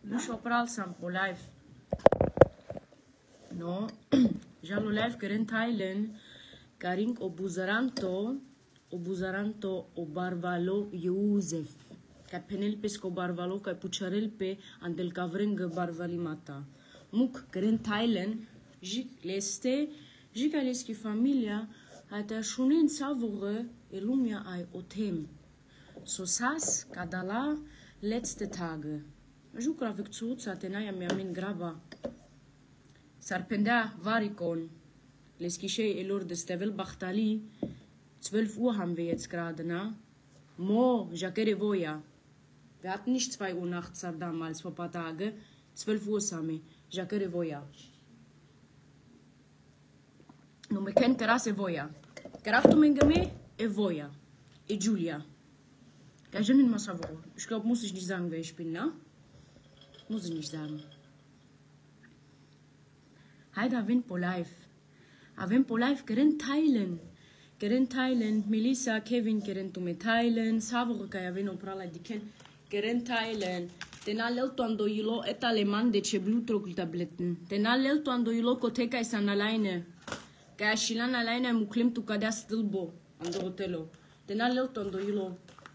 Lucio Pralsam, o live. No, já no live querem Thailand, caring o Buzaranto, o Barvalo Yusef. Ca penelpes co Barvalo, ca pucharelpe, andel cavreng Barvalimata. Muk querem Thailand, jic leste, jic aleski familia, atea shunen savore, elumia ai otem. So sas, kadala, letzte Tage. Jucra vicțuța tenaia mea min grava. Sarpendea varicon. Les Kischei elor de Stevel Bachtali. 12 Uhr haben wir jetzt gerade, na? Mo, Jacquere Voya. Wir hatten nicht 2 Uhr nachts damals, vor ein paar Tagen. 12 Uhr Sami. Jacquere Voya. Nu me kennt terase Voya. Graftu mengeme, Voya. Julia. Kann ich nicht mal sagen. Ich glaube, muss ich nicht sagen, wer ich bin, ne? Muss ich nicht sagen. Heida Wind po live. Avem po live keren Thailand. Keren Thailand. Melissa, Kevin keren tu me Thailand. Savore ca avem o prala diken. Keren Thailand. Tena lelto ando ilo et aleman de ce blutdruck tabletten. Tena lelto ando ilo koteka isan alleine. Ca shilan alleine muklim tu cadea stilbo. Ando hotelo. Tena lelto ando ilo.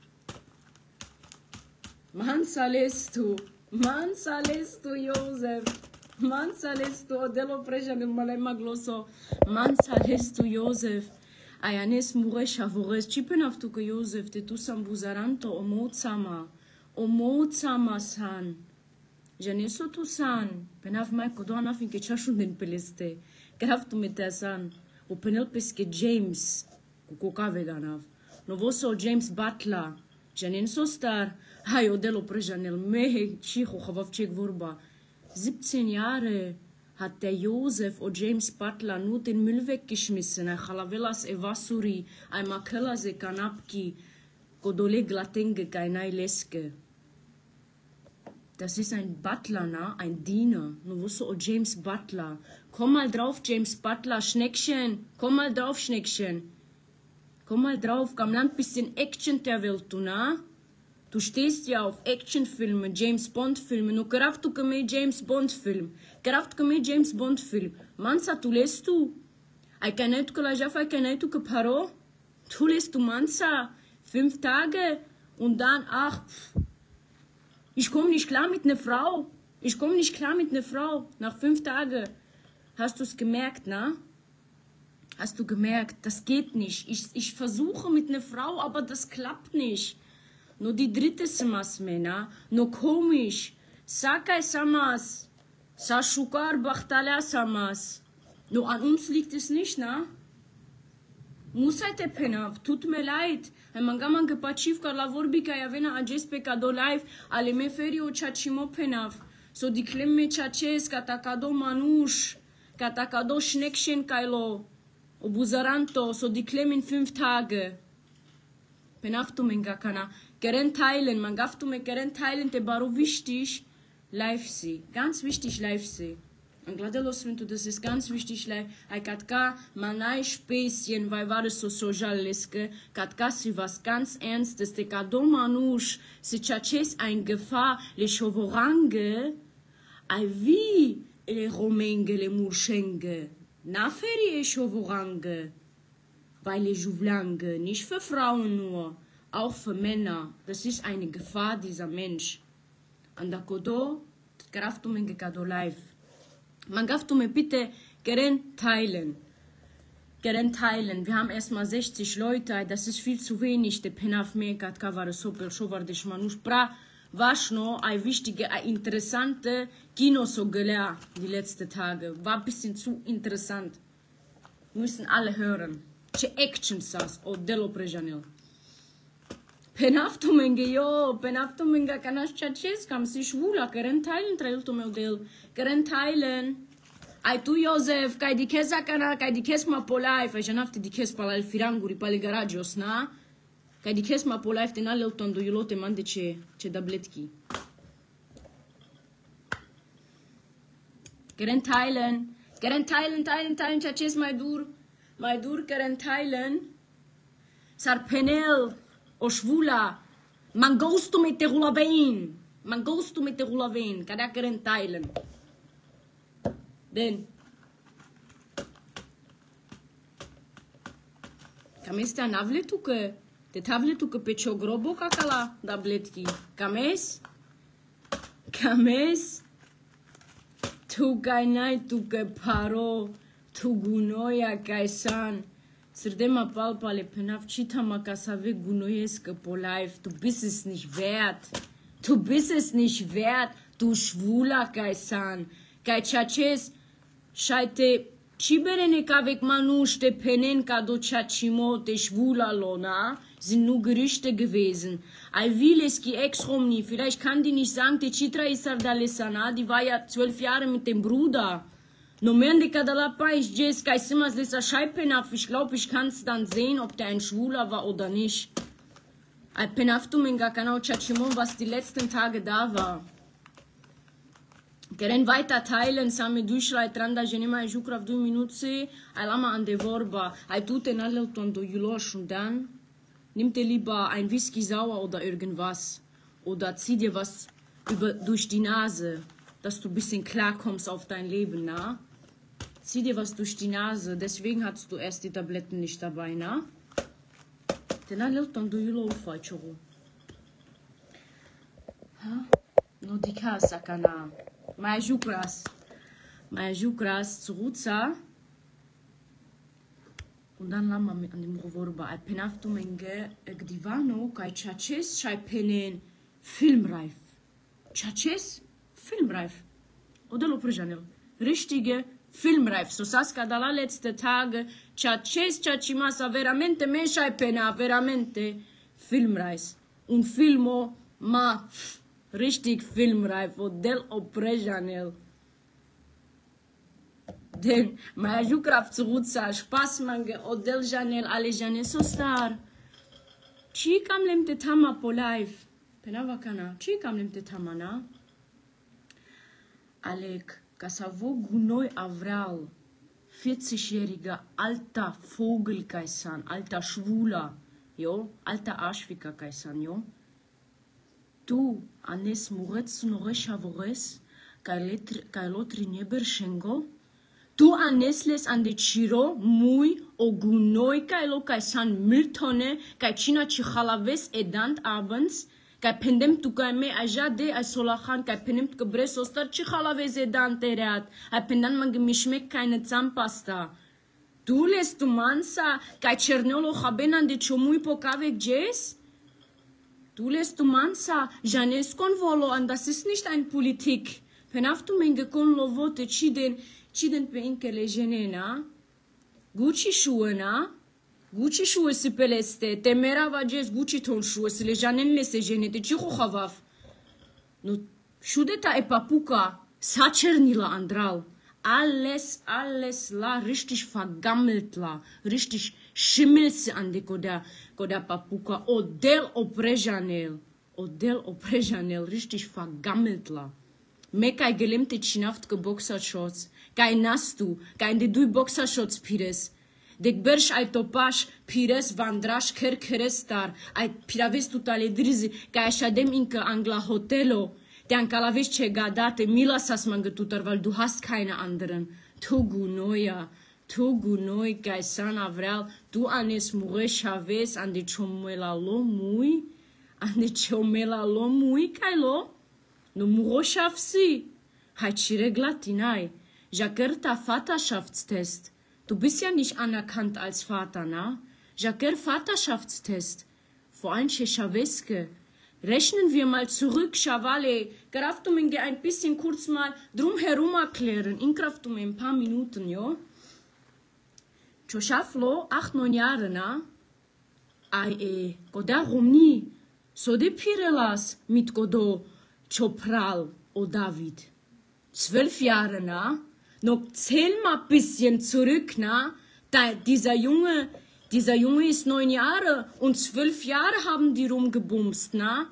Man salestu. Man salestu, Josef. Man salestu, odelo preja de malema gloso. Man salestu, Josef. Ayanes mure shavores. Chipen aftu că Josef te tu sam buzaranto o motsama. O motsama san. Janeso tu san. Penaf mai codoana finche ceașul din peleste. Graf tu metea san. O penel pesche James. Cu coca veganav. Novoso James Butler. Janin sostar. Hai, odelo prejanel mehe, chicho, chavavcek vorba. 17 Jahre hat der Josef o James Butler nur den Müll weggeschmissen. Ein Chalavelas evasuri, ein Makelase kanapki, godole glatenge kainai leske. Das ist ein Butler, na? Ein Diener. Nur wusste o James Butler. Komm mal drauf, James Butler, Schneckchen. Komm mal drauf, Schneckchen. Komm mal drauf, kam Land bisschen Action der Welt, du, na? Du stehst ja auf Actionfilme, James Bond-Filme. Nu craft tu că mi James Bond-Film. Craft că mi James Bond-Film. Mansa, tu lest tu? Ai canai tu că la Jaffa, ai canai tu că paro? Tu lest tu Mansa? 5 Tage? Und dann, ach, ich komm nicht klar mit ne Frau. Ich komm nicht klar mit ne Frau. Nach 5 Tagen. Hast du's gemerkt, na? Hast du gemerkt, das geht nicht. Ich versuche mit ne Frau, aber das klappt nicht. No die dritte samas mena, no komisch. Sakai samas. Sa shukar bachtalea samas. No an uns liegt es nicht, na? Musai penav, tut mir leid. Hai mangaman că pacivca la vorbi ca avena acest pe cado live, ale me feri o chachimo penav. So di klemme chaches katakado manush, katakado schneckchen kailo. O buzaranto, so die klemme in 5 Tage. Penaftu menga kana. Keren Thailand, man gaftu me keren Thailand, te baro wichtig, live see. Ganz wichtig, live see. Und gladelos, wenn du das ist ganz wichtig, live. Ai katka, manai Späßchen, weil war das so socialeske, katka si was ganz Ernstes, te kado manush, si chaches ein Gefahr, le chovorange, ai wie le romenge, le murschenge, na feri e chovorange, weil le juvlange, nicht für Frauen nur. Auch für Männer. Das ist eine Gefahr, dieser Mensch. Und da kodo, graftu me gekado live. Man gaftu me bitte gern teilen. Gern teilen. Wir haben erstmal 60 Leute, das ist viel zu wenig. Der Penaf me katka war super, schovar de shmanush pra. Waschno, ein wichtige, ein interessante Kino so gelea die letzten Tage. War ein bisschen zu interessant. Müssen alle hören. Che action sas, o delo prejanel. Penaftu menge, yo, penaftu menge, canas chaches, cam si schwula, keren teilen, trailtu meu del, keren teilen. Ai tu, Josef, cai di chesa cana, cai di ches ma polai, fai janafte di ches pala il firanguri, pale garagios, na? Cai di ches ma polai, te na lel tondo iulote mande ce dabletki. Keren teilen, teilen, chaches mai dur, keren teilen. Sar penel. O schwula, man goes to mit der Rulabein. Man goes to mit der Rulaven, kadakeren teilen. Denn Kamesta navletuke, te tavletuke pecho grobo kakala da bletki. Kames, tu gainai tuke paro, tu gunoia kaisan. Zerdema palpale penaf chita makasave gunoyeske polife. Du bist es nicht wert. Du bist es nicht wert, du schwuler kaisan. Kai chaches, scheite Chiberene kavek manush te penen kado chachimo te schwuler lona sind nur Gerüchte gewesen. Alvileski ex-Romni, vielleicht kann die nicht sagen, die Chitra Isardalesana, die war ja 12 Jahre mit dem Bruder. No mende kadalapa ich jes kaisimas desa Scheipenaf, ich glaube, ich kann es dann sehen, ob der ein Schwuler war oder nicht. Al penaftum in Gakanao Chachimon, was die letzten Tage da war. Geren weiter teilen, same durchleit randa genema jukrav 2 Minuten, alama an de vorba, al tute nalton do julosh und dann nimm dir lieber ein Whisky sauer oder irgendwas oder zieh dir was durch die Nase, dass du ein bisschen klarkommst auf dein Leben, na? Zieh dir was durch die Nase, deswegen hattest du erst die Tabletten nicht dabei, na? Denn nalton do julosh choro. Ha? No di casa kana. Maja Jukras zu Ruza und dann lama an dem Rovorba al penaftumenge gdivano kai chaches chai penen filmreif. Chaches filmreif. Oder lo prejanel. Richtige filmreif. So saska dalla letzte Tage chaches chachimasa veramente me chai pena veramente filmreif. Un filmo ma richtig filmreif, Odel Oprejanel. Denn Maja Jukrav zu Ruza, Spaßmange, Odel Janel, alle Janel so star. Chikam lemte tama po life. Penavakana, chikam lemte tama na. Alek, Kasavo Gunoi Avral, 40-jähriger alter Vogel Kaisan, alter Schwuler, jo, alter Arschficker Kaisan, jo. Tu anes muretz noresha vores, kailotri neber shengo. Tu anesles an de chiro mui ogunoi kailo kaisan miltone kaichina chichalaves edant abends kai pendem tu kaime ajade asolachan kai pendem gebres ostar chichalaves edant erat ai pendan man gemishmek keine Zahnpasta. Tu les tu mansa kai chernolo khabenan de chomui pokavek jes. Du lässt du mansa, Janes konvolo an, das ist nicht ein Politik. Penaftu menge kon lovote chiden peinkele genena. Gucci Schuhe na, Gucci Schuhe si peleste, temera vajes Gucci ton Schuhe, si le janen le se genete, chichu chavaf. No, shudeta e papuka, sachernila andral. Alles la richtig vergammelt la, richtig schimmelse an de koda papuka, Odel Oprejanel, richtig vergammelt la. Mekai gelemte chinaftke Boxershorts, kai nastu, kai de dui Boxershorts pires. Dek bersh ai topash pires vandrash kerkerestar, ai piraves tutale drizi, kai ashadem inke angla hotelo. Der Kalavisch gadate Mila Sasmangetutar, weil du hast keine anderen. Tugu noia, Kaisan Avral, du anes Mureshaves an die Chomela Lomui, Kailo, no Muroshavsi, Haitschire glatinai, Jakerta Vaterschaftstest. Du bist ja nicht anerkannt als Vater, na? Jaker Vaterschaftstest. Vor allem Shechaveske. Rechnen wir mal zurück, Chavale. Kraftumen ein bisschen kurz mal drumherum erklären. In Kraftumen ein paar Minuten, jo? Choshaflo, 8-9 Jahre, na? Ai, Goda Romni. So de Pirelas mit Godo Chopral o David. 12 Jahre, na? Noch zähl mal ein bisschen zurück, na? Dieser Junge ist 9 Jahre und 12 Jahre haben die rumgebumst, na?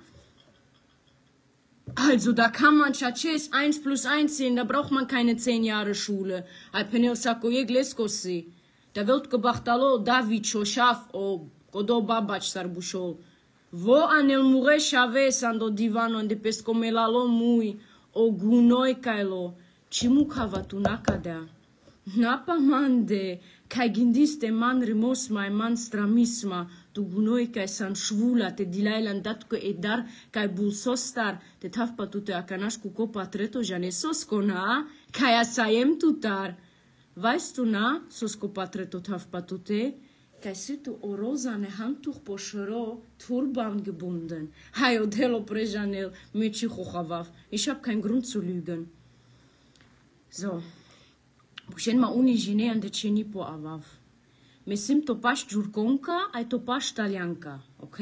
Also, da kann man Chaches 1 + 1 sehen, da braucht man keine 10 Jahre Schule. Alpenel Sakoye Da wird gebracht, hallo, David Shoshaf, o Godo Babach Sarbushol. Vo anel mureș aves ando divano ande pescomelalo mui o gunoi caelo cimu cavatuna cadea. Napa mande kai gindiste man rimos mai man stramisma tu gunoi kai san shvula te dilailan dat ko edar kai bulsostar te tafpa tu te akanash cu copa treto jane soskona kai asayem tutar. Weißt du na soskopa treto tafpa tu te kai situ o rozane Handtuch poschero Turban gebunden. Hai odelo prejanel mechi khokhavav. Ich hab keinen Grund zu lügen. So. Bușen ma unii jine an de ceni po avav. Me sim topaș jurconca, ai topaș talianca, ok?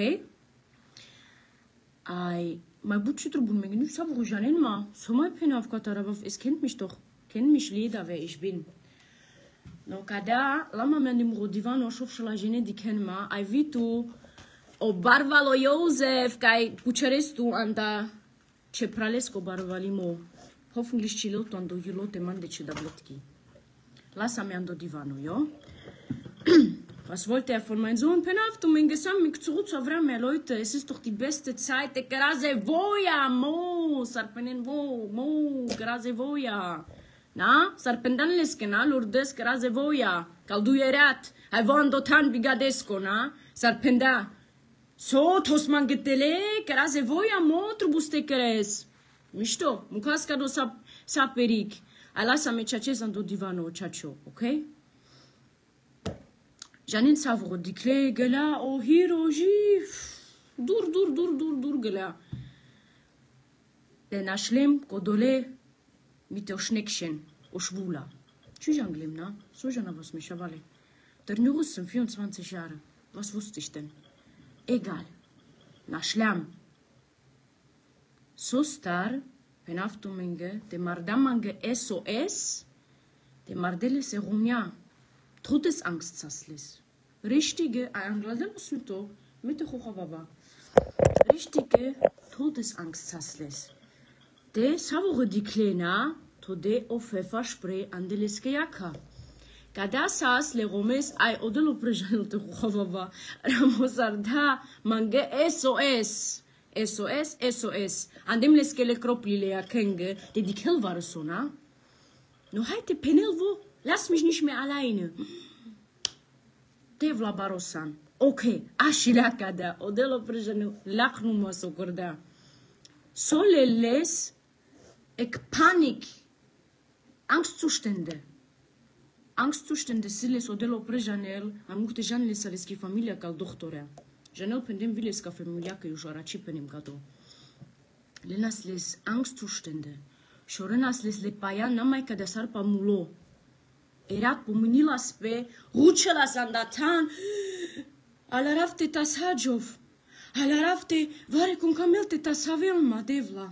Ai mai buci trubun me gnu savu janen ma, so mai penav kataravav, es kennt mich jeder, wer ich bin. No kada lama me nimro divan o șof la jine di ken ma, ai vitu o barvalo Josef kai pucerestu anda ce pralesco barvalimo. Hoffentlich chilot ando hilote man de ce dabletki. Lass-me an divano, jo? Was wollte er von meinem Sohn? Penhaft und mein Gesang mit zurück zu Vrame, Leute. Es ist doch die beste Zeit. Der Grase voja, mo, sarpenen mo, grase voja. Na, sarpendan leskena, Lourdes, grase voja. Calduierat, hai voan dotan bigadesco, na? Sarpenda. So, tosman getele, grase voja, mo, trubuste keres. Mișto, mucasca do saperic. Lasă-me ceacez ando divano, ceacio, ok? Janin savro dicle gela o hiroji dur gela. Le nașlem codole mit o schneckchen, o schwula. Ce janglem, na? So jana was mich avale. Der Nurus sind 24 Jahre. Was wusste ich denn? Egal. Nașleam. So star penaftumenge, de mardamange SOS, de mardele se rumia, Todesangst saslis. Richtige, anglademus mit hochava. Richtige Todesangst saslis. De savore di klena, to de o Pfefferspray andeleske jaka. Kada sas le romes ai odelo prejanul te hochava. Ramosarda mange SOS. SOS. Andem le skele kroplile ja kenge, de die Kill war so, na? No heute Penelvo, lass mich nicht mehr alleine. Devla Barosan. Okay, ashila kada, odelo prejanu, lachnu mo so gorda. Soleles ek Panik. Angstzustände. Angstzustände siles odelo prejanel, am multe janele saleski familia cal doctorea. Janel pendem viles ca familia că ușoara cipenim cato. Lenasles Angstzustände. Șorenasles le paia namai ca de sarpa mulo. Erat pominilas pe rucelas andatan. Alarafte tasajov. Alarafte vare cum camelte tasavelma devla.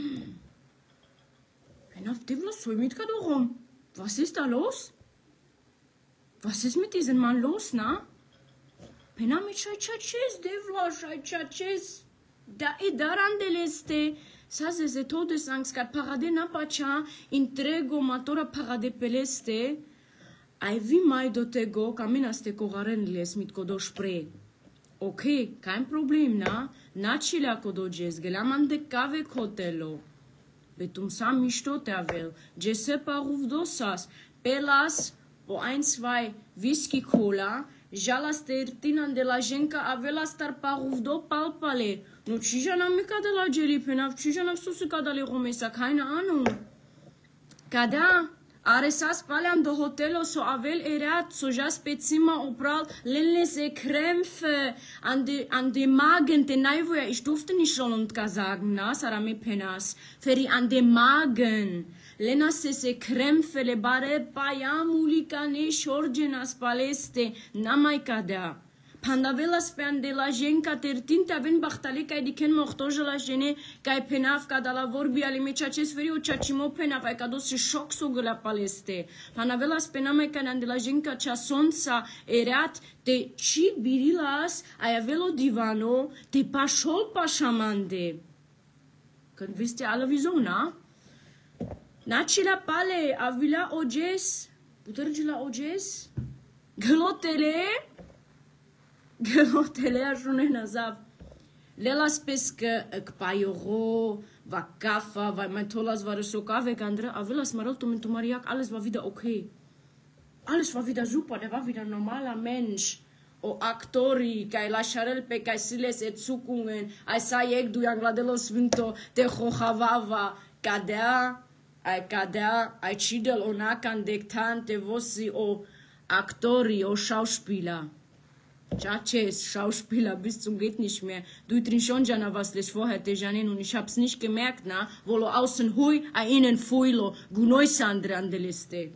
Penaf devla soi mit kadorom. Was ist da los? Was ist mit diesem Mann los, na? Penam ceacez, devla, ceacez. Da e darandele este. Sazeze Todesangst, car parade na pacea, intrego matora parade peleste. Ai vi mai dotego, camina ste cogarenles mit codoș pre. Ok, kein Problem, na? Nacilea codoges, gelaman de cave cotelo. Betum sam mișto te avel, Giuseppe Rufdosas, pelas, o 1-2 whisky cola, jalas tertinan de la jenca avela star paruvdo palpale. Nu cijana mica de la geli penav, cijana susuca de la romesa, keine Ahnung. Kada, are sas paleam do hotelo so avel erat, so jas pe zimmer opral, lenle se Krämpfe an de Magen, de naivoja, ich durfte nicht schon und gar sagen, na, sarame penas, feri an de Magen. Lena se Krämpfe, le bare paiamulika ne șorgenas paleste, namai kada. Pandavelas pe an de la jenca tertinte aven bachtale di ken mochtoje la jene kai penaf kada la vorbi ale me ceaces feri o ceacimo penaf ai cado se șoc so la paleste. Pandavelas pe namai kan de la jenca cea sonsa erat te ci birilas ai avelo divano te pașol pașamande. Când wisst ihr alle wieso, na? Nacila pale avila oges, putergila oges, glotele ajune nazav. Lelas pescă kpajoro, va kafa, vai mai tolas va resokave gandre, avelas maralto mentu mariak, alles war wieder okay. Alles war wieder super, der war wieder ein normaler Mensch. O actorii, ca la șarel pe ca siles et sucungen, ai sa iec du angladelo svinto, te hohavava, cadea, ai cidel o nacan dectante vosi o actorii, o Schauspieler. Chaches, Schauspieler, bis zum geht nicht mehr. Du drin schon jana was les vorher te janen und ich hab's nicht gemerkt, na, volo außen hui, a innen fuilo, gunoi sandre an de liste.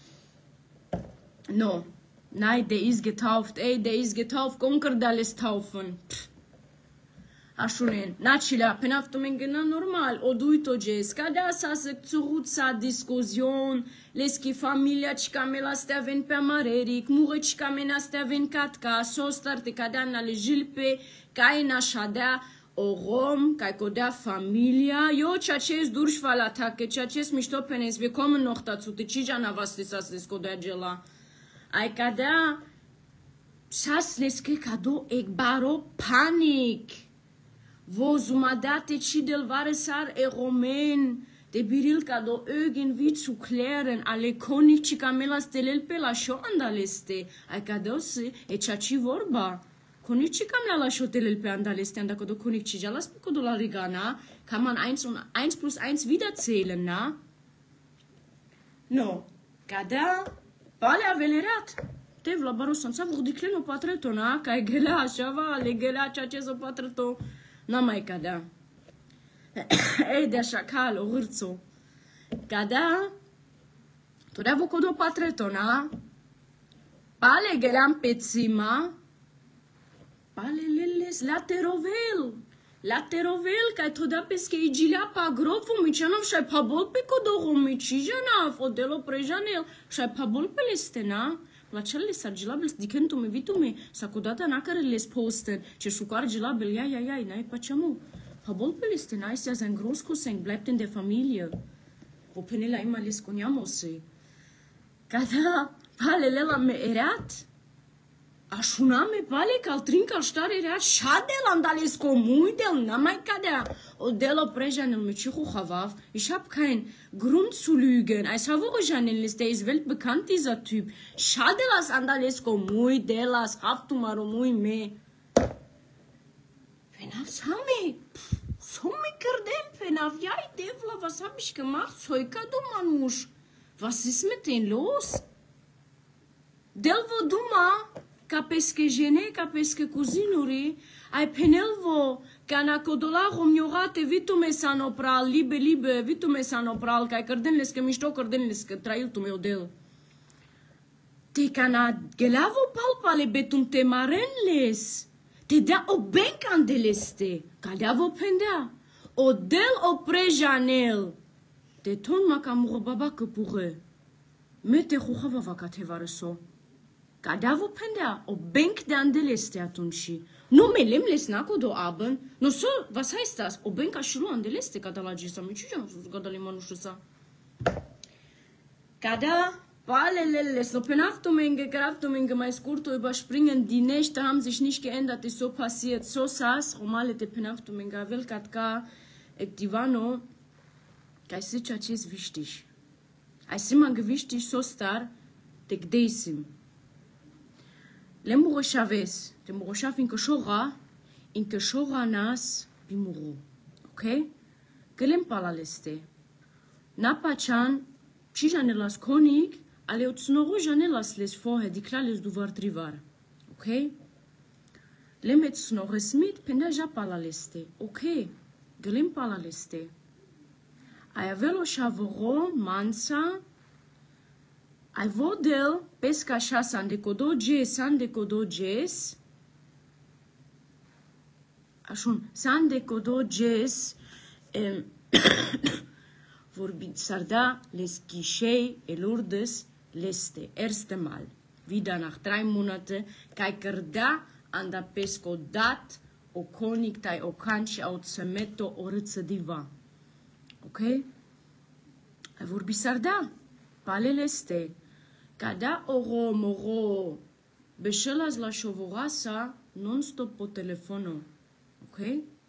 No. Nein, der ist getauft. Ey, der ist getauft. Conker da alles taufen. Ashunen. Nachila, penaftumen gena normal. O duito jes. Cada sa se tsuruța discuzion. Leski familia chkamela steven pe mareric. Mure chkamena steven katka. Sostarte cada na le jilpe. Kai na shadea. O rom, kai kodea familia. Jo, chaches durchfall attacke. Chaches misto penes. Wir kommen noch dazu. Te chijana was das ist kodea gela. Ai cadea șas leske cado egbaro panic. Wo zumadate cidel varesar e romen de biril cado irgendwie zu klären ale conic ci camela stelel pe la șo andaleste. Ai cadeo se e ceaci vorba. Conic ci camela la șo telel pe andaleste anda cado conic ci jalas pe codo la rigana kann man 1 plus 1 wieder zählen, na? No, cadea Pale avelerat. Te vla barosan sa vurdicleno patretona, ca e gelea așa va, le gelea ceea ce s-o patreto. N-a mai cadea. Ei de așa cal, o hârțo. Cadea, tu de vocodo patretona, pale geleam pe țima, pale leles la terovel, ca tu da pesche i gilea pa grofu, miceanov și-ai pabol pe codohu, micijana, fodelo prejanel, și-ai pabol pe lestena, la cele sargilabil, dicentume, vitume, sacudata na care les posten, ce șucar gilabil, ia, n-ai paceamu. Pabol pe lestena, ist ja sein Großcousin, bleibt in der Familie. Wo penela ima les coniamose. Cada, pale lela me erat, Așuname pale că al trinca stare era șadel andales comudel na mai cadea o delo prejanel mit chihu khavav ich hab kein Grund zu lügen als Havojanel der ist weltbekannt dieser Typ schadelas andales comudelas haftumaro muy me Penaf sami so mi kerdem penaf jai devla was hab ich gemacht soika du manusch was ist mit denen los Delvo duma ca pesche gene, ca pesche cuzinuri, ai penelvo, ca na codola romniorate vitume sanopral, libe, vitume sanopral, ca ai cărdenles, că mișto cărdenles, că trail tu meu del. Te ca na gelavo palpale betum te marenles, te dea o bencandeleste, ca deavo pendea, o del o prejanel, te ton ma ca murobaba căpure, mete huhavava ca te varăso. Cadavo pendea o bank de andeleste atunci. Nu melem lesnaco do abend. No so, was heißt das? O bank ashulu andeleste cada la gisa. Mi ce nu sus cada limanu shusa. Cada palelele so penaftumenge, kraftumenge mai scurto überspringen. Die Nächte haben sich nicht geändert, ist so passiert. So sas romale de penaftumenge avel katka ektivano. Kai se ceea ce este wichtig. Ai simma gewichtig so star de gdeisim. Lemuroshaves, de muroshav in keshora nas bimuru. Okay? Gelem palaleste. Napachan, chijanelas konig, ale utsnoro janelas les vorher, die klales du war trivar. Okay? Lemet snores mit pendaja palaleste. Okay? Gelem palaleste. Ayavelo shavoro mansa. Ai vodel pesca așa sandecodoges, Așun, sandecodoges, vorbit sarda les ghișei elurdes leste, erste Mal, wieder nach 3 Monate, kai cărdea anda pesco dat, o conic tai o canci au tsemeto o râță diva. Ok? Ai vorbit sarda, palele este, Cada moro, beșelas la șovorasa non-stop po telefonul. Ok?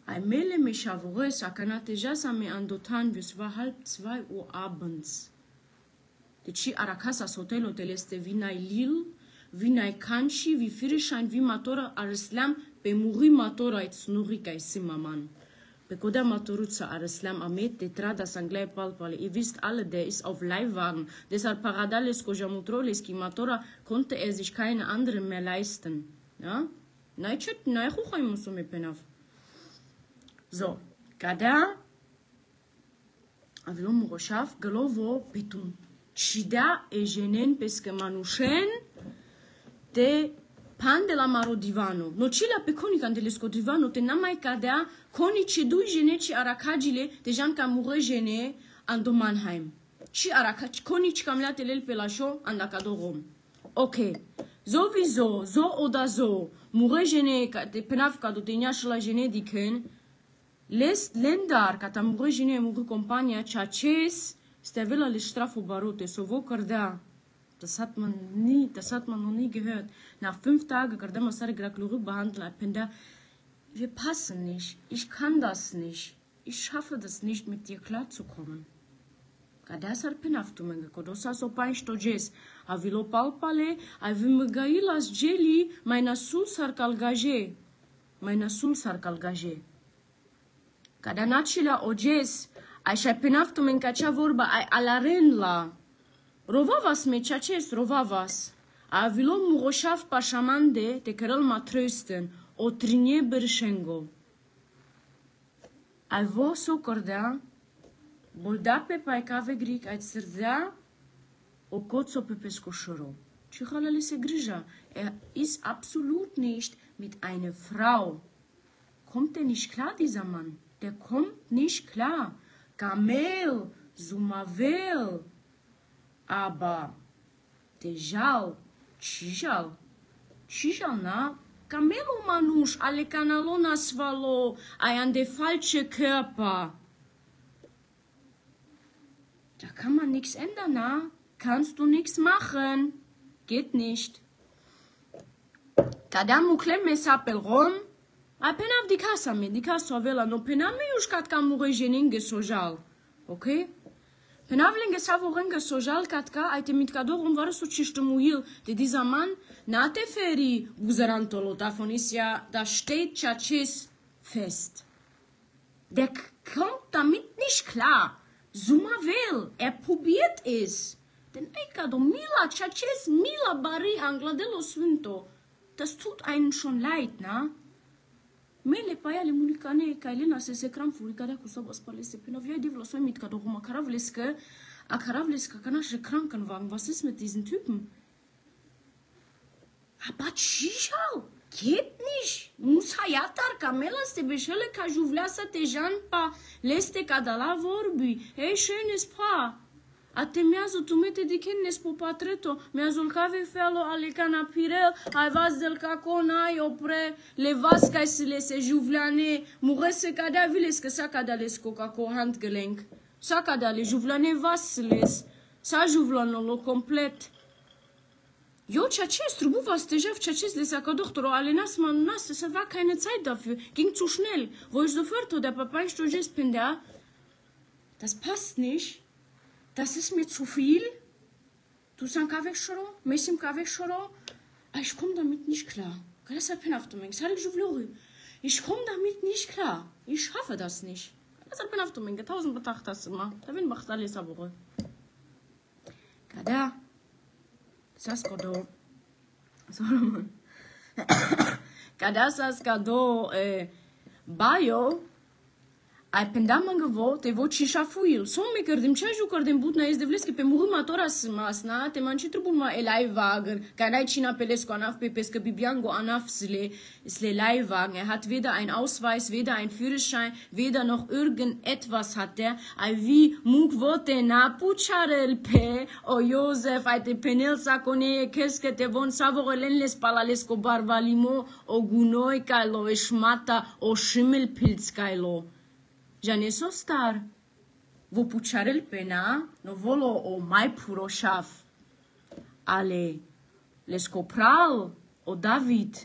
Mele me shavores, akanateja sa me andotan, es war 1:30 abends. Deci aracasa hotelul este vinai lil, vinai canci, vi firișan, vi matora arslam, pe muri matora et snurica e simaman. Pe kodea matoruța arslam amet de trada sanglei palpale. Ihr wisst alle, der ist auf Leihwagen. Deshalb paradales kojamutroleski matora konnte sich keine andere mehr leisten. Ja? Nein, ruchai muso me penav. So, cadea avem roșaf, gălovo petum. Cidea e jenen pescă manușen de pan de la maro divano. No cila pe coni candelesco divano te namai cadea coni cedui geneci aracagile de jan ca mure gene ando Mannheim. Și aracaci coni camlatele pe la show andacado rom. Ok. Sowieso, so oder so, mure gene de penavca do tenia și la genediken. Les Länder, ca mure gene mure compania chaches Stavela le Strafe Barote, so wo cărdea. Das hat man noch nie gehört. Nach 5 Tagen cărdea mă sare graclură behandelt, pendea. Wir passen nicht. Ich kann das nicht. Ich schaffe das nicht, mit dir klarzukommen. Cadea s-ar penaftumenge, codosa so pain stoges. Avilo palpale, avim gailas geli, mai nasul s-ar calgaje. Cadea nacilea oges, așa penaftumen ca cea vorba ai alaren la. Rovavas me ceaces rovavas. Avilo muroșaf pașamande te cărăl matrösten, o trinie berșengo. Alvo so cordea, bolda pe paicave gric, ai țârdea o coțo pe pescoșoro. Ce halale se grija? Ist absolut nicht mit einer Frau. Kommt der nicht klar, dieser Mann? Der kommt nicht klar. Camel, Zumavel, aber Dejal, Cijal, na? Camelo Manusch, alle Canalona Svalo, ein der falsche Körper. Da kann man nichts ändern, na? Kannst du nichts machen. Geht nicht. Cadea cleme sapel rom, a penav di casa avela, no penam iușcat ca murejeninge sojal. Ok? Penavlenge savorenge sojal katka, ai temit cador vară suciștămuil de dizaman, na te feri buzerantolo, da fonisia, da steht chacis fest. Der kommt damit nicht klar. Zumavel, probiert es. Denn Eikado, Mila, chacis, Mila bari angla de lo sfânto. Das tut einen schon leid, na? Mele paia le mulicane, Kailena se cram furicarea cu soba spale se până via de vlo mit ca doch Karavleska kana she Krankenwagen. Was ist mit diesen Typen? Aber Chichal, geht nicht. Muss hayatar Kamela ste beșele ca juvlea să te janpa leste ca da la vorbi. Ei schönes Paar. Atemează tu mete de kennes po patreto, meazul cave felo ale canapirel, ai vas del cacona, ai opre, le vas ca se se juvlane, murese cadea viles că sa cadea les coca co handgelenk, sa cadea le juvlane vasles, sa juvlanolo complet. Jo, Tschatschis, du was der Tschatschis, le sag doch, alle nas man nas, es war keine Zeit dafür, ging zu schnell, wo ich sofort der Papa stojes pendea, das passt nicht. Das ist mir zu viel. Du sagst Kaveshoro, Messim Kaveshoro. Ich komme damit nicht klar. Ich komme damit nicht klar. Ich schaffe das nicht. Das hat Penaftuming, 1000 Betracht das immer. Da bin ich alles abore. Kada. Saskodo. Solomon. Kada Saskado Bayo. Ai pendaman găvo, te vo cișafuil. So me cărdim ce aju cărdim butna este vleske pe muhuma tora smasna, te manci trubul ma elai wagen, kanai cina pelesco anaf pe pescă bibiango anaf sle Leihwagen. Hat weder ein Ausweis, weder ein Führerschein, weder noch irgendetwas hat der. Ai vi muk vote na pucharel pe o Josef, ai te penel sacone keske te von savorelenles palalesco barbalimo o gunoi kailo eșmata o schimmelpilz kailo. Janeso star, vo pucharel pena, no volo o mai puroșaf, ale lescopral, o David,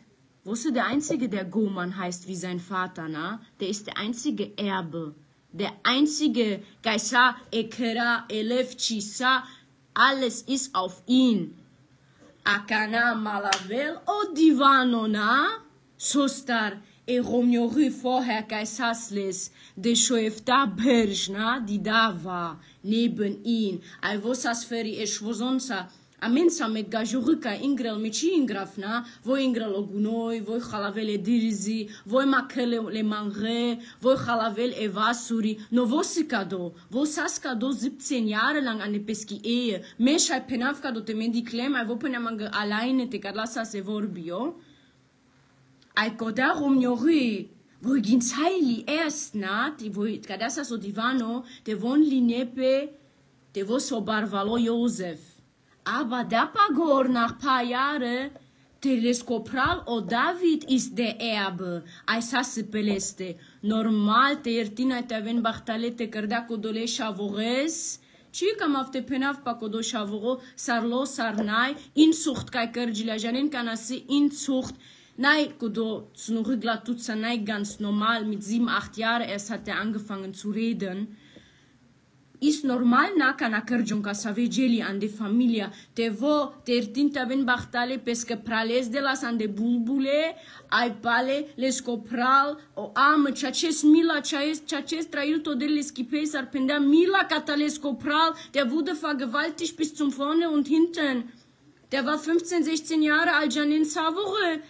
Wusste der Einzige, der Goman heißt wie sein Vater, na? Der ist der einzige Erbe. Der einzige Gaisa, Ekera, Elef, Chisa, alles ist auf ihn. Akana Malavel, O Divano, na? Sostar, Romjori vorher Gaisasles, de Shoefta Berjna, die da war, neben ihn. Alvosas feri eschwozonsa, Amensa me gajurika ingrel mici ingrafna, voi ingrel ogunoi, voi halavel edirzi, voi makele le mangre, voi halavel evasuri, no vosikado, vosaskado 17 Jahre lang an der Peski Ehe, meshai penafkado te mendi klem, vo penamange alleine te kadlasa se vorbio, ai kodarum nyori, voi ginsaili erst na, ti voi kadasa so divano, te von linepe, te vo sobarvalo Josef. Aber der Pagor nach paar Jahren, Teleskopral o David ist der Erbe, Aisase Peleste. Normal te ertina te aven Bartalete cărdea codole Chavores, ci cam afte penav pa codo Chavoro, sarlo sarnai, inzucht kai cărgile janen canase inzucht. Nein, Godo, zu Rügler tut's nein ganz normal, mit 7, 8 Jahren erst hat er angefangen zu reden. Ist normal naka na cărgiunca să vegeli an de familia, te vo, te ertinta ben bahtale pescă prales de la san de bulbule, ai pale, les copral, o amă, ceaces mila, ceaces trail to de les kipes ar pendea mila cata les copral, der wurde vergewaltigt bis zum vorne und hinten. Der war 15, 16 Jahre alt, Janine Savore.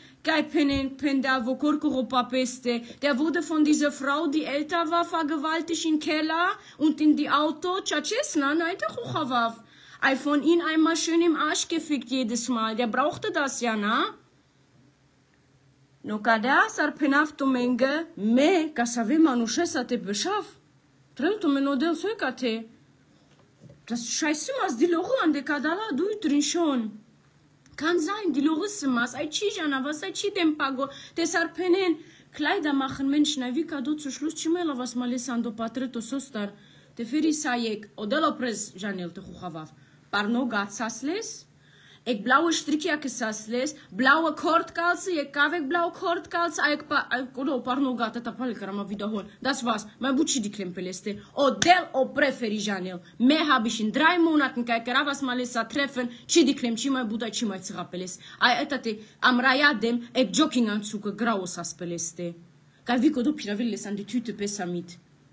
Der wurde von dieser Frau, die älter war, vergewaltigt im Keller und in die Auto. Von ihm einmal schön im Arsch gefickt jedes Mal. Der brauchte das ja, na? No cadea s-ar penafto menge, me, ca să avem manușesa te beșaf. Trebuie tu menodel soicate. Das scheiße mas die Loran de cadala du trinșon. Kann sein, die Lorissimas, ein Chijana, was ein Chidempago, desarpenen, Kleider machen Menschen, wie Kado zu Schluss, Chimela, was Malesando Patreto Sostar, te feri Sayek, Odelo Prez, Janel, te Huchavav, Parno Gatsasles, ek blaue Strickjacke sasles, blaue Kordkalze, ek kavek blaue Kordkalze, oder Parno Gata Tapalkarama wiederholen. Das war's, mein Butschi die Klempeleste. Odel o preferi Janel. Mehr habe ich in 3 Monaten kaikera was Malesa treffen, chi die Klem, chi mai Buda, chi mai Zrapeles. Ai etate, am Rayadem, ek Jogginganzug, grau saspeleste. Kai vico do Piravilles an die Tüte besser mit.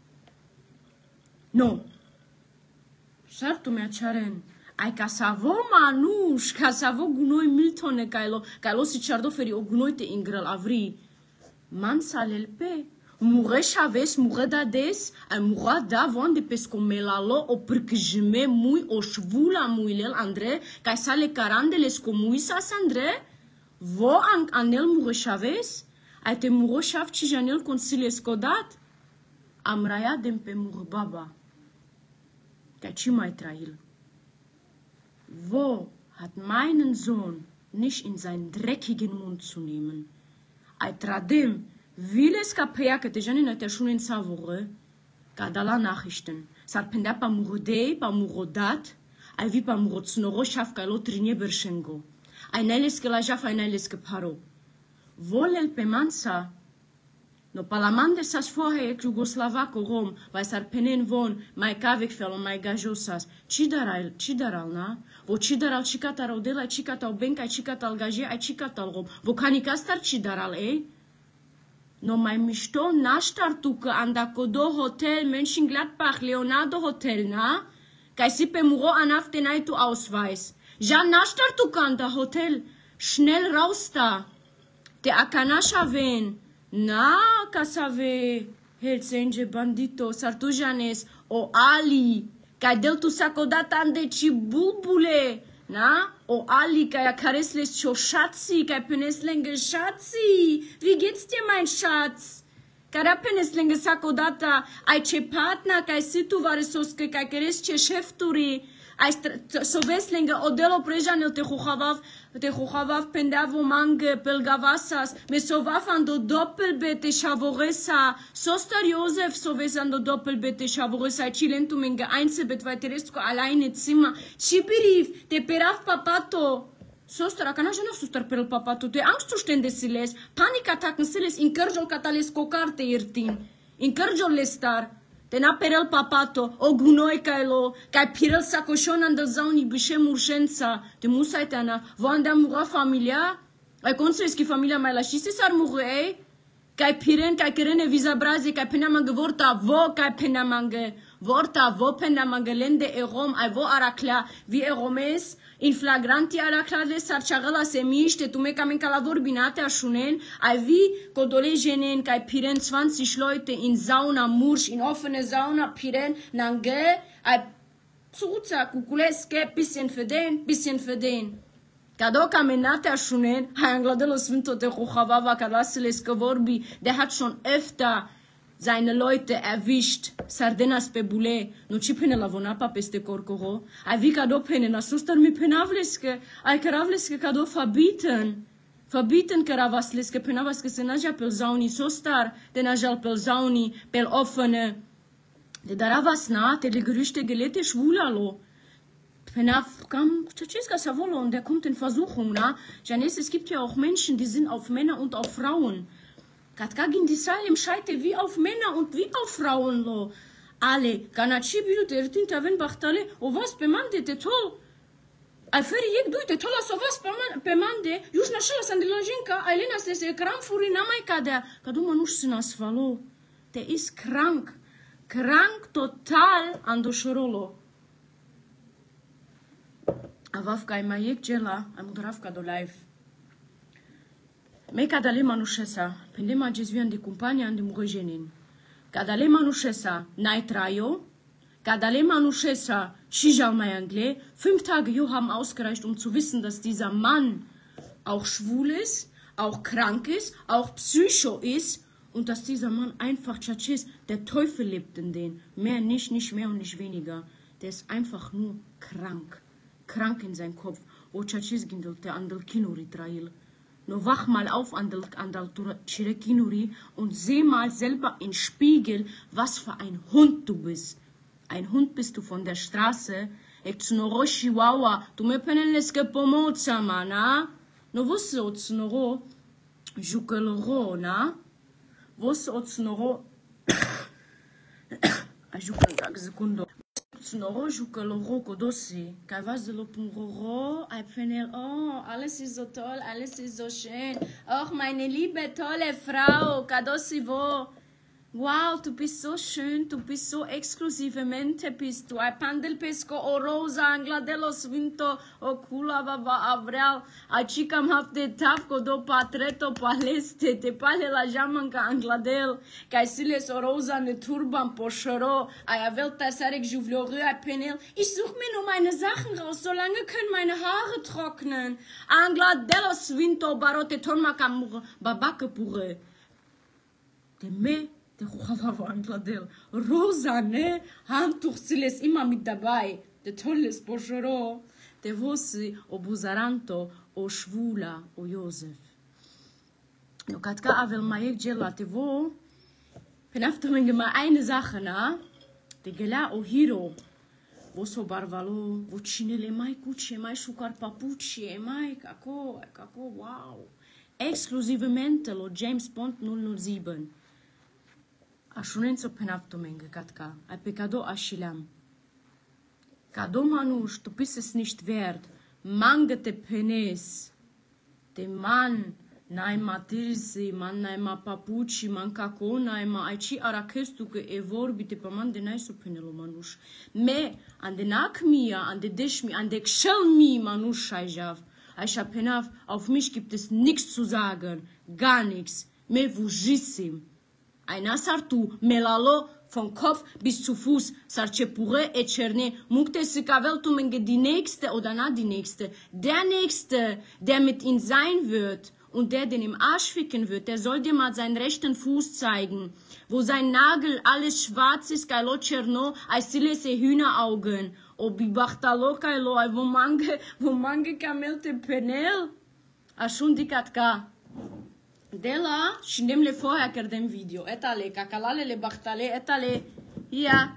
No. Sartu mea Charen. Ai ca să avem manuș, ca să avem gunoi miltone, ca lo si ciardo feri o gunoi te ingrel avri. Man salel pe, mure chaves, mure dades, ai mura da von de pesco melalo o prkjme mui o shvula muilel Andre, ca sale carandele scomui sas Andre, vo anel mure chaves, ai te muro chav ci janel consile scodat, am raia dem pe murbaba. Ca ci mai trail. Wo hat meinen Sohn nicht in seinen dreckigen Mund zu nehmen? Ai tradem, vieles capea că te janina te șunen savore, ca da la Nachrichten. S-ar pendea pa murodei, pa murodat, ai vi pa murotsnoro șaf ca lo trinie berșengo. Ai nailes că la jaf, ai nailes că paro. Volel pe mansa, no palamande sas vorher Jugoslavaco Rom, weil s-ar penen von, mai cavec felo, mai gajosas. Cidaral, na? Vo cidaral cicatarau de la cicatau benca, ai cicatal gaje, ai cicatal Rom. Vo canicastar cidaral, ei? No mai mișto naștartucă andacodo hotel Mönchengladbach Leonardo Hotel, na? Kai si pe muro anafte nai tu Ausweis. Ja naștartucă anda hotel. Schnell raus da. Te acanasha ven. Na, ca să ave Helsinge bandito, sartujanes, o Ali, ca del tu sacodata ande ci bulbule, na? O Ali, ca caresles cio Schatzi, ca penes lenge Schatzi. Wie geht's dir, mein Schatz? Ca penes lenge sacodata, ai ce patna, ca situ varesoske, ca keres ce șefturi, ai soves lenge odelo prejanel te chuchavav pendavo mange pelgavasas, me sovav ando doppelbete shavoresa, Sostar Josef soves ando doppelbete shavoresa, cilentu menge einzelbet, weil teresko alleine Zimmer, Chipiriv, te perav papato, Sostra, că n-așa nu sustar pe el papatul, te angstzustände siles, Panikattacken siles, in Kărjol catales cocarte irtin, in Kărjol lestar, te na perel papato, o gunoi caelo, cai pirel sacoșon andel zauni bishem urgența, te musai teana, vo andea mura familia, ai consiles că familia mai la și se s-ar murei, cai piren, cai kerene vizabrazi, cai peneamangă vorta vo, cai peneamangă, vorta vo peneamangă lende erom, ai vo araclea, vi eromes, in flagranti araclade sarciagala se miște, tu meca menca la vorbinate așunen, ai vi codole jenen, cai piren 20 Leute in Sauna Mursch, in offene Sauna, piren, nange, ai zuța, cuculesche, bisschen feden. Cadou camenate așunen, hai angladelo sfântul de Ruchavava, cadasele vorbi, der hat schon öfter seine Leute erwischt, sardenas pe bule, nu ci pene la vonapa peste corcoro, ai vi cadou pene na sustar mi penavleske, ai caravleske cadou verbieten caravasleske penavleske se naja pel zauni sostar, de najal pel zauni, pel offene, de daravas na, te le gerüchte gelete schwulalo, Penaf kam Tschetscheska Savolo und der kommt in Versuchung, na? Janice, es gibt ja auch Menschen, die sind auf Männer und auf Frauen. Katkagin die Salem scheite wie auf Männer und wie auf Frauen lo. Ale, Ganachi bilte ertinta ven bachtale, o was bemande te to. Ai feri yek duite tola so was bemande, już na szala sandilojenka, Elena se krank furi na mai kadea, kadu manush sin asfalo. Der ist krank. Krank total an doshorolo. Avavka ima yek jela, am dravka do live. Me cadale manușesa, pendema Jezuian de compania de mugejenin. Cadale manușesa, nai traio, cadale manușesa, shijal mai angle. 5 Tage jo haben ausgereicht, zu wissen, dass dieser Mann auch schwul ist, auch krank ist, auch psycho ist und dass dieser Mann einfach tschatschis, der Teufel lebt in den. Mehr nicht mehr und nicht weniger. Der ist einfach nur krank. Krank in seinem Kopf. O tschatschis gindel der andel kinuri trail. No wach mal auf andel kinuri und seh mal selber im Spiegel, was für ein Hund du bist. Ein Hund bist du von der Straße. Exnoro chihuahua, tu me peneleske pomoza, na? No wusste otsnoro, jukeloro, na? Wusste otsnoro, a jukelgag sekundo. Snoro jukeloro kodosi, kai was de lopumroro, I penel, oh, alles ist so toll, alles ist so schön. Och, meine liebe, tolle Frau, kadosi wo. Wow, du bist so schön, du bist so exklusivemente bist du. Ai pandel pesco o rosa, angladelos vinto, o cula baba avreal, a chicam hafte tafco do patreto paleste, te pale la jamanca angladel, kai siles o rosa ne turban poschero, ai avel tasarek juvlore ai penel. Ich such mir nur meine Sachen raus, solange können meine Haare trocknen. Angladelos vinto barote tonmaka babake pure. De me der Ruchavava Angladel. Rosa, ne? Handtuch siles immer mit dabei. Der tolles Boschero. Der wussi o Buzaranto, o Schwula, o Josef. No katka avel maek jela te wo. Penaftomenge ma eine Sache, na? De gela o hiro. Wo so barvalo, wo cinele mai cuce, mai sucar papucci, mai kako, wow. Exklusivemente lo James Bond 007. Așunențo penaftomenge katka, ai pe cadou ashilam. Cadou manush, tu bist es nicht wert. Mangete penes. De man, naima tirsi, man naima papuci, man kako naima, aici arakestu că e vorbite pe man de nai so penelo manush. Me, an de nakmia, an de deschmi, an de xelmi manush shaijav. Aisha penaf, auf mich gibt es nichts zu sagen. Gar nichts. Me vujissim. Aina sartu, melalo, von Kopf bis zu Fuß, sarcepure et cerne, mukte sikavel tu menge die Nächste oder na die Nächste. Der Nächste, der mit ihm sein wird und der den im Arsch ficken wird, der soll dir mal seinen rechten Fuß zeigen, wo sein Nagel alles schwarz ist, kailo cerno, aisilese Hühneraugen, o bibachtalo kailo, wo mange kamelte penel, ashundikatka. Dela, scindem le vorher cerdem video. Etale, cacalalele bachtale, etale, hier,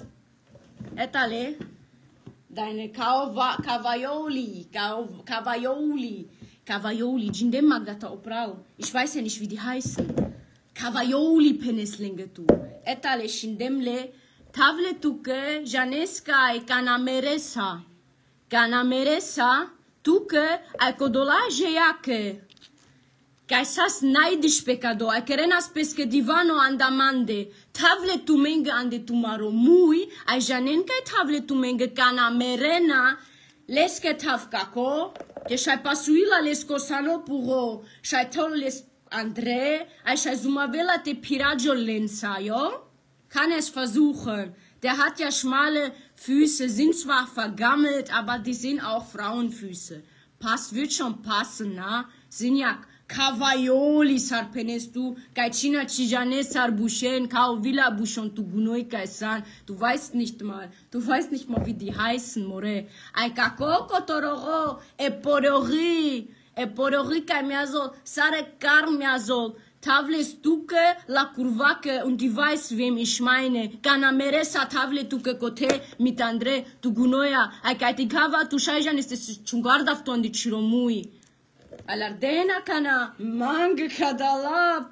etale, deine Cavaioli, Cavaioli, Jindem Magdata Oprao. Ich weiß ja nicht, wie die heißen. Cavaioli Peneslinge tu. Etale Shindemle, Tavle tuke, Janeska e Canameresa. Canameresa, tuke, Alcodola Jeyake. Caisas naidish pecado, a querenas pesque divano andamande, tavle tumenge ande tumaro mui, a janenca tavle tumenge cana merena, lesque tavcaco, que shai pasuila lesko sano puro, shai tol les Andre, a shai zumavela te piraggio lenza, jo? Kann es versuchen. Der hat ja schmale Füße, sind zwar vergammelt, aber die sind auch Frauenfüße. Passt, wird schon passen, na? Sind ja Cavaioli sarpenestu, Gaicina Cijane sarbushen, Kau Villa Bushon, tu Gunoi Kaisan, du weißt nicht mal, wie die heißen, More. Ai Kakoko Tororo, Eporori Kamiazo, Sare Karmiazo, Tavles Tuke, La Curvaque, und die weiß, wem ich meine. Canameresa Tavle Tuke Kote, mit Andre, tu Gunoia, Ai Kaitikava, tu Shaijan ist es Chungardafton, die Chiromui. Alardena kana mange kadala.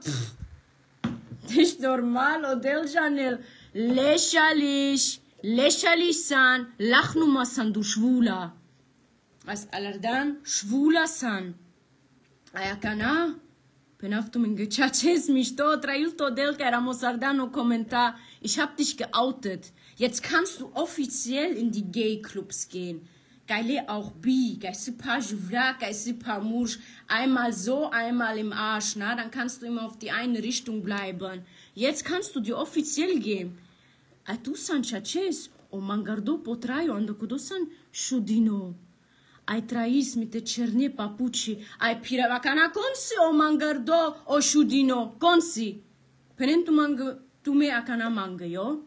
Nicht normal, Odel Janel. Lächerlich san, lachnuma san, du Schwula. Als Alardan, Schwula san. Ayakana, penaftum in Gechaches mich do, traiult Odel, Karamosardano Kommentar. Ich hab dich geoutet. Jetzt kannst du offiziell in die Gay-Clubs gehen. Geile auch bi, geile paar Juvla, geile paar Mursch, einmal so, einmal im Arsch, na, dann kannst du immer auf die eine Richtung bleiben. Jetzt kannst du dir offiziell gehen. A tu san chaches, o mangardo potraio, ando kudosan shudino. Ai trais mit de cerne papucci, ai piravacana consi, o mangardo, o shudino, consi. Penentu manga, tu me akana manga, jo?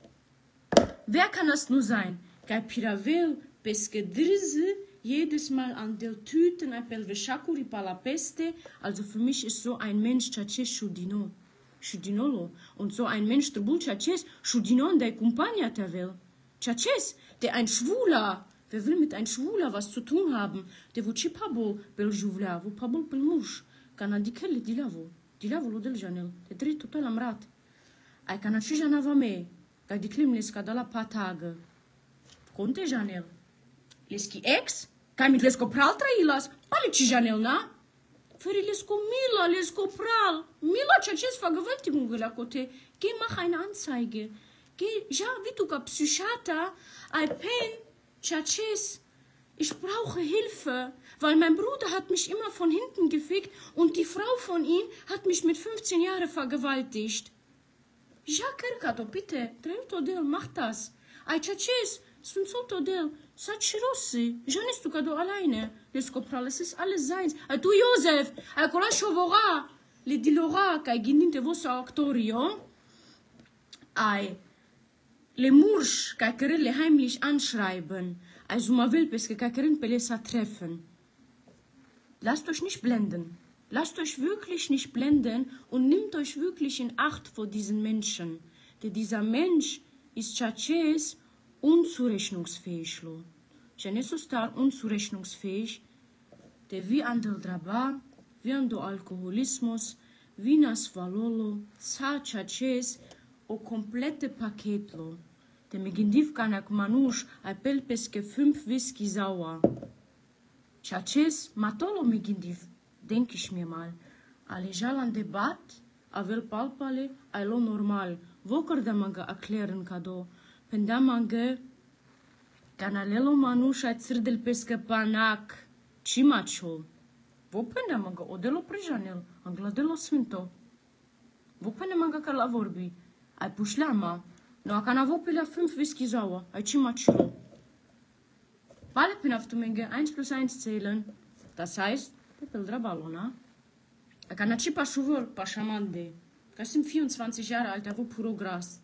Wer kann das nur sein? Gai piravel, pesque drizze, jedes Mal an der Tüten, ein Pelveshakuri Palapeste. Also für mich ist so ein Mensch, Chaches Shudino. Shudinolo. Und so ein Mensch, der Bull Chaches, Shudinon, der Compagnia der will. Chaches, der ein Schwuler. Wer will mit einem Schwuler was zu tun haben? Der wuchi pabol bel Juvla, wo pabol bel Musch. Kana dikelle di lavo. Di lavo lo del Janel. Der dreht total am Rad. Ai kana chijana vame. Ga diklim les kadala patage. Conte Janel. Leski ex, cai mit lesko pral trailas, ali ci Janel, na? Feri lesko Mila, lesko pral. Mila, Chaches Vergewaltigung la kote. Geh, mach eine Anzeige. Geh, ja, wie du ka Psychiater, I pen, Chaches. Ich brauche Hilfe, weil mein Bruder hat mich immer von hinten gefickt und die Frau von ihm hat mich mit 15 Jahren vergewaltigt. Ja, Kerkato, bitte, Treutodel, mach das. Ai, Chaches, sunt Sotodel, Saci Rossi, Janis tu cado alleine, les coprales ist alles seins. Ai tu Josef, ai cola Chovora, le dilora, kai gininte vosa actorio, ai le Mursch, kai kerele heimlich anschreiben, ai sumavil peske kai kerin pelesa treffen. Lasst euch nicht blenden. Lasst euch wirklich nicht blenden und nehmt euch wirklich in Acht vor diesen Menschen. Denn dieser Mensch ist Chaches unzurechnungsfähig. Janesu star unzurechnungsfähig, der wie an der Draba, wie an der Alkoholismus, wie nas Valolo, sa Chaches, o komplette Paketlo. Der Megindiv kanak manush, apel peske 5 Whisky sauer. Chaches, matolo Megindiv, denk ich mir mal. Alejal an debat, avel palpale, alo normal. Wokar da manga erklären kado. Pendamangă, canalelo manușa țârdel pescă panac, cimacio. Vă pendamangă, odelo prejanel, angladelo svinto. Vă pendamangă ca la vorbi, ai pușleama, no a cana vă pelea 5 Whisky sauer, ai cimacio. Bale pinaftumenge 1 plus 1 zählen, das heißt, pe Balona, a cana cipa șuvăr, pașamande, ca sunt 24 Jahre alt, a vă puro gras.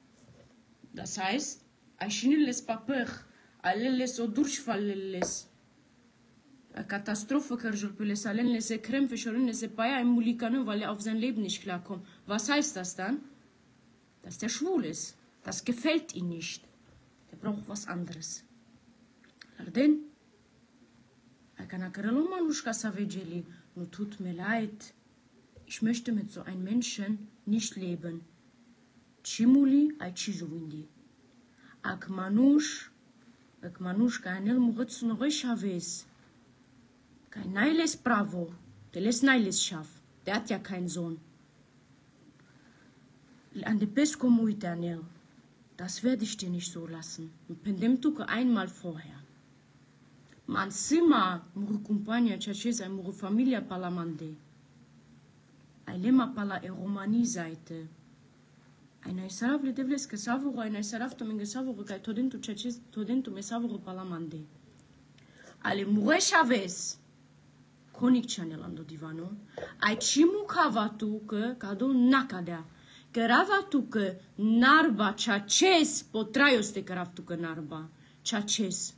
Das heißt, Aschinelles Paper, Allelles o Durchfallelles. Eine Katastrophe, Kerjulpeles, Allenles Krämpfe, Schorinles Bayer im Mulikane, weil er auf sein Leben nicht klarkommt. Was heißt das dann? Dass der schwul ist. Das gefällt ihm nicht. Der braucht was anderes. Arden? Kana karelo manuschka savegeli, nu tut mir leid. Ich möchte mit so einem Menschen nicht leben. Chimuli ai chijuvindi. Ak manush kainel muretz no reshaves. Kein nailes bravo, der lässt nailes schaff. Der hat ja keinen Sohn. An de pesco muitanel. Das werde ich dir nicht so lassen. Pendemtucă einmal vorher. Mansima muru compania ceaceza muru familia palamande. Ailema pala e romani zaite. Aina isaraf le devles că savuru, aina isaraf to minge savuru kai todentu me savuru palamande. Ale mure Chavez. Conic chanelando divano. Ai cimu cavatu că cado nakadea. Căravatu că narba ceaces potraios de căravtu că narba. Ceaces.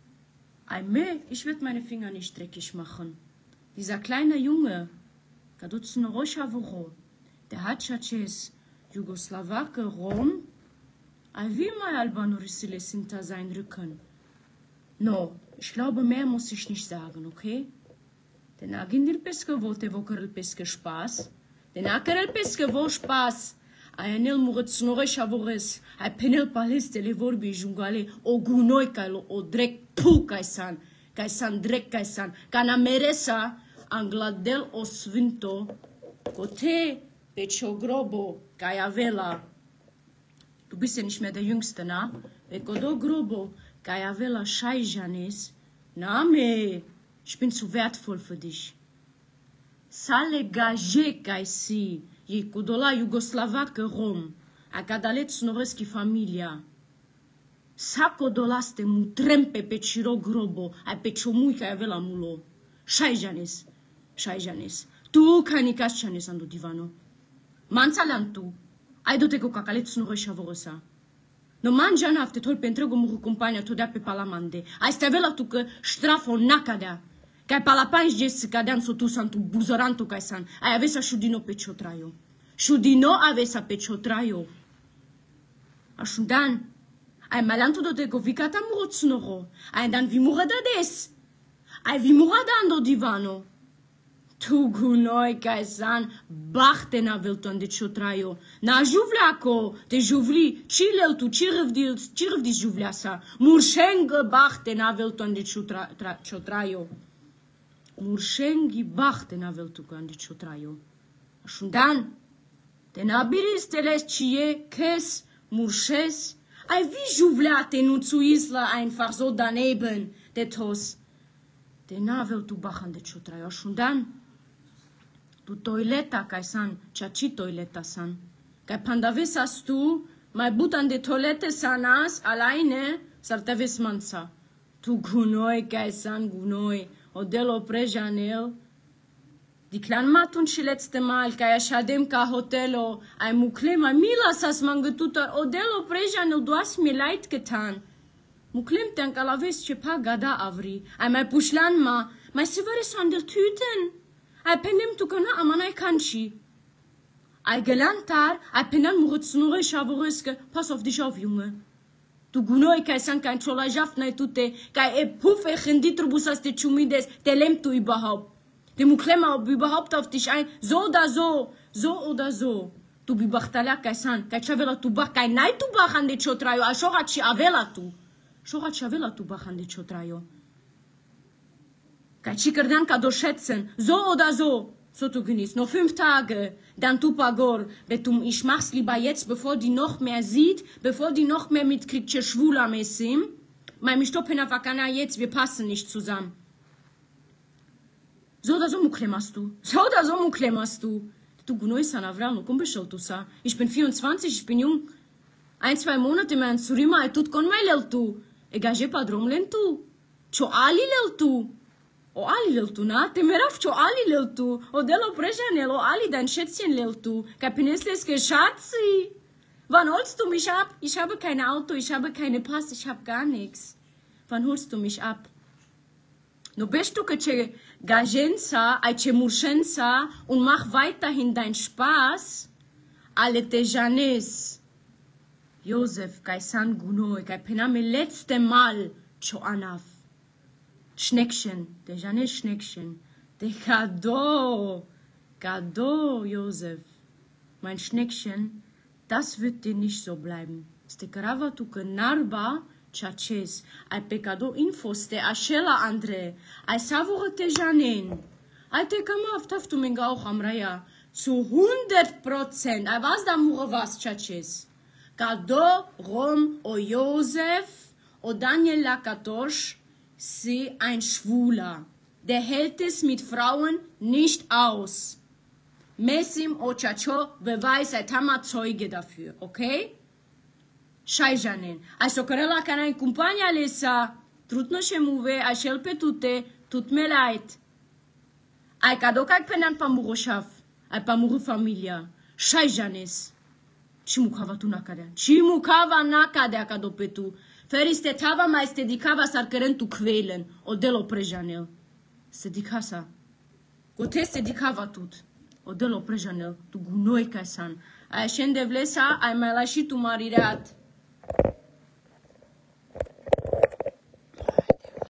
Ich werde meine Finger nicht dreckig machen. Dieser kleine Junge, Kadutzen Roshavoro, der hat Ceaces, Jugoslawake, Rom, wie mal Albanurisile sind da sein Rücken. No, ich glaube, mehr muss ich nicht sagen, okay? Den Agindil pescă vote vocărăl pescă Spaß, den acărăl pescă vo Spaß, Ayanel murețnore Chavores, ai penel palestele vorbi jungale, o gunoi cailo, o drec pu caisan drec caisan, cana meresa, angladel o svinto, cote pe grobo, caiavela. Du bist ja nicht mehr der Jüngste, na? Pe codo grobo, caiavela 6 Janes, na me, ich bin zu wertvoll für dich. Sale gaje caisi. E cudola Jugoslavacă Rom, a cadaleț noreschi familia. Saco dolaste mu trempe pe ciro grobo, ai pe ciomui ca avea la mulo. 6 janes. Tu canicas janes andu divano. Manțalean tu, ai do-te cu cacaleț noreși avorosa. No mangia nafte tol pe întregul muru compania tu dea pe palamande. Ai stavela tu că strafo nacadea. Cai palapans jes cadean sotu santu buzorantu caisan. Ai avesa șudino pe ciotraio. Șudino avesa pe ciotraio. Așundan. Ai malantu do te govicata muroțnoro. Ai dan vimurada des. Ai vimurada ando divano. Tu gunoi caisan. Bachte na velton de ciotraio. Na juvleaco. Te juvli. Cilel tu cirvdis juvleasa. Murșengă bachte na velton de ciotraio. Murșengi bachte na veltucan de ciotraio. Așundan, te nabiris teles cie, kes, murșes, ai vi juvleate nu zu isla einfach so daneben, de tos. Te na veltubacan de ciotraio. Așundan, tu toileta caisan, ceaci toileta san. Cai pandavesas tu, mai butan de toilete sanas, alaine, sarteves mansa. Tu gunoi caisan gunoi. Odelo prejanel, di clan matun și letzte mal, ca așadem ca hotelo, ai mucle mai mila sas mangătutor, odelo prejanel duas mi light getan. Muclem te-an calaves ce pa gada avri, ai mai pușlan mai severe sandel tüten, ai penem tu că na amanai canci. Ai gelantar, ai penan muruțnure și avorăscă, pass auf dich auf, Junge. Tu gunoi kai san kein Cholajaf nei tute, kai e puffe chenditrbus aus de Chumides, der lemmt du überhaupt. Der Muklema überhaupt auf dich ein, so oder so. Tu bibachtalea kai san, kai chavela tu bach, kai nai tu bach an de chotraio, a shorat și avela tu. Shorat și avela tu bach an de chotraio. Kai chikerdan ka do schätzen, so oder so. So du genießt, noch 5 Tage, dann tu pagor, betum, ich mach's lieber jetzt, bevor die noch mehr sieht, bevor die noch mehr mitkriegt, che schwuler mesim, mai mi stoppen auf Akana jetzt, wir passen nicht zusammen. So oder so muklemast du, Du gunoi san Avram, cum beschol tu sa? Ich bin 24, ich bin jung, 1-2 Monate mehr in Surima, tut con mai lel tu, egaje padrom len tu, čo ali lel tu. O ali leltu, na? Te meraf čo ali leltu. O delo prejanel, o ali dein Schätzchen leltu. Kapinesleske Schatzi. Wann holst du mich ab? Ich habe kein Auto, ich habe keine Pass, ich habe gar nichts. Wann holst du mich ab? No bist du ce gajenza, ai ce murșența und mach weiterhin dein Spaß. Ale te janes. Josef, kai san gunoi, kai pename letzte Mal čo anaf. Schneckchen, der Janel Schneckchen, der Cadeau, Josef, mein Schneckchen, das wird dir nicht so bleiben. Ste carava tu că narba ceaces, ai pe cadou infoste, așela Andre, ai savură te Janen, ai te cam aftaftu menga auch amraya, zu 100%, ai was da mure was ceaces. Cadou, Rom, o Josef, o Daniel Lakatosh, sie ein Schwuler. Der hält es mit Frauen nicht aus. Messim Ochacho beweist ein Tama Zeuge dafür, okay? Shai Janen. Also Karela kann ein Kumpania lesa, trudno się mówi, a szelpe tute, tut mir leid. Ai kadokak penan pamuroshav, ai pamuru familia. Shai Janes. Chimukava tu nakadea. Chimukava nakadea kadopetu. Feriste tava mai este dicava s-ar căren tu quälen, o delo prejanel. Se dicasa. Gote se dicava tut. O delo prejanel, tu gunoi ca san. Ai șen de vlesa, ai mai lași tu marireat.